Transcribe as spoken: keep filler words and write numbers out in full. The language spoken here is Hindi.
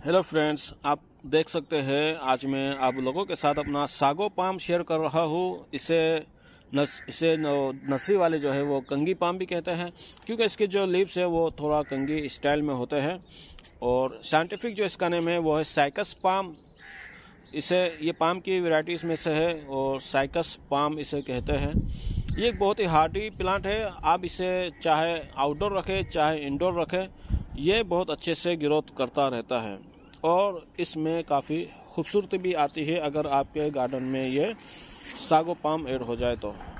हेलो फ्रेंड्स, आप देख सकते हैं आज मैं आप लोगों के साथ अपना सागो पाम शेयर कर रहा हूँ। इसे नस, इसे नसी वाले जो है वो कंगी पाम भी कहते हैं, क्योंकि इसके जो लीव्स है वो थोड़ा कंगी स्टाइल में होते हैं। और साइंटिफिक जो इसका नेम है वो है साइकस पाम। इसे ये पाम की वैरायटीज़ में से है और साइकस पाम इसे कहते हैं। ये एक बहुत ही हार्डी प्लांट है। आप इसे चाहे आउटडोर रखें चाहे इंडोर रखें, ये बहुत अच्छे से ग्रोथ करता रहता है और इसमें काफ़ी खूबसूरती भी आती है अगर आपके गार्डन में ये सागो पाम ऐड हो जाए तो।